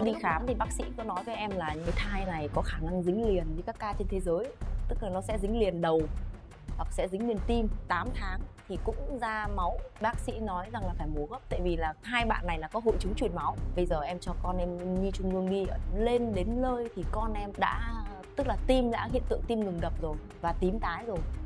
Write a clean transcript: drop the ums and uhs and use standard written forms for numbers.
Đi khám thì bác sĩ có nói với em là cái thai này có khả năng dính liền với các ca trên thế giới, tức là nó sẽ dính liền đầu hoặc sẽ dính liền tim. 8 tháng thì cũng ra máu. Bác sĩ nói rằng là phải mổ gấp, tại vì là hai bạn này là có hội chứng truyền máu. Bây giờ em cho con em nhi trung ương đi, lên đến nơi thì con em đã, tức là tim đã hiện tượng tim ngừng đập rồi và tím tái rồi.